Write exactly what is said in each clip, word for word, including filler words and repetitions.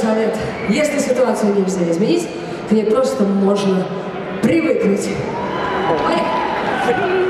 совет. Если ситуацию нельзя изменить, к ней просто можно привыкнуть. Поехали!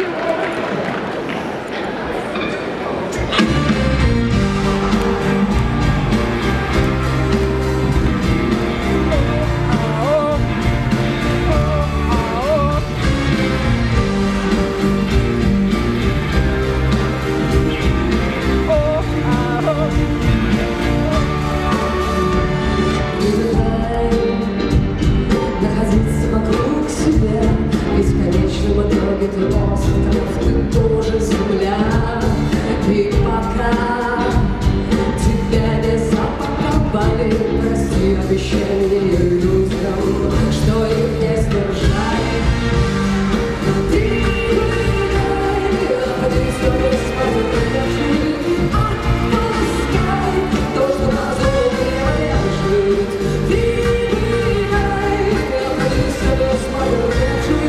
В итоге ты остров, ты тоже земля. И пока тебя не запаковали, прости обещания людям, что их не сдержали. Ты выбирай, а ты все бесполезно. Отпускай то, что назло мне лежит. Ты выбирай, а ты все бесполезно.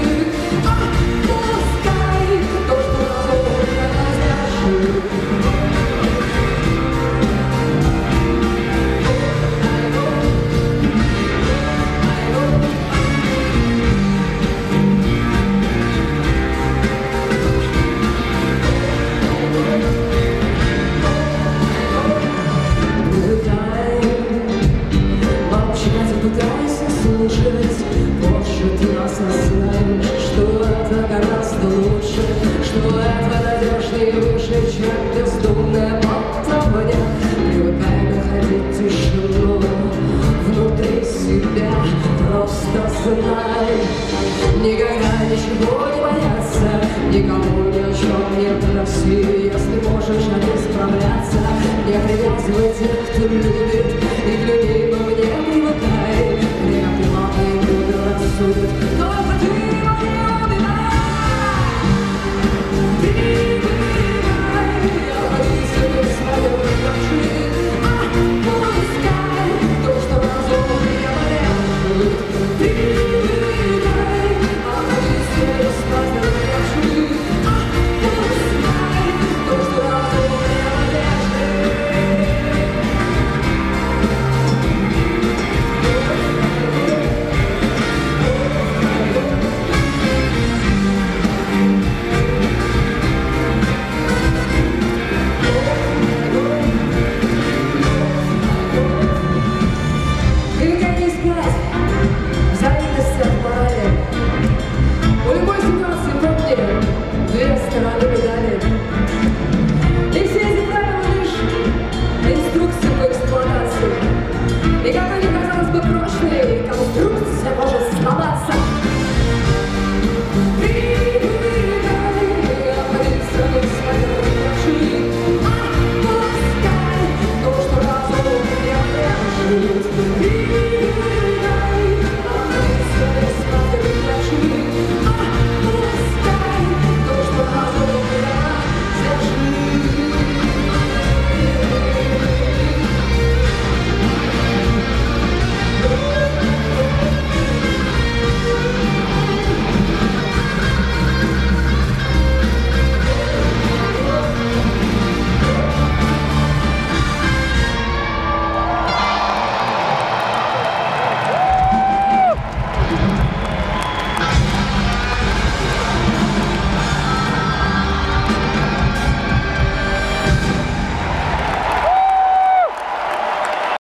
Позже ты осознаешь, что это гораздо лучше, что это надежнее и выше, чем бездумная болтовня. Привыкай находить тишину внутри себя, просто знай, никогда ничего не бояться, никому ни о чем не проси, если можешь один справляться. Не привязывай тех, кто любит, и к любимым не привыкай. Время плавно и мудро рассудит, только ты его не убивай. Ты выбирай, обходи себе свое души. Отпускай то, что разум не режет. Ты выбирай, обходи себе свое души. Отпускай то, что разум не режет. И как они, казалось бы, прочные, конструкция может сломаться. Ты выбирай, обходи свои души. Отпускай то, что разум не держит.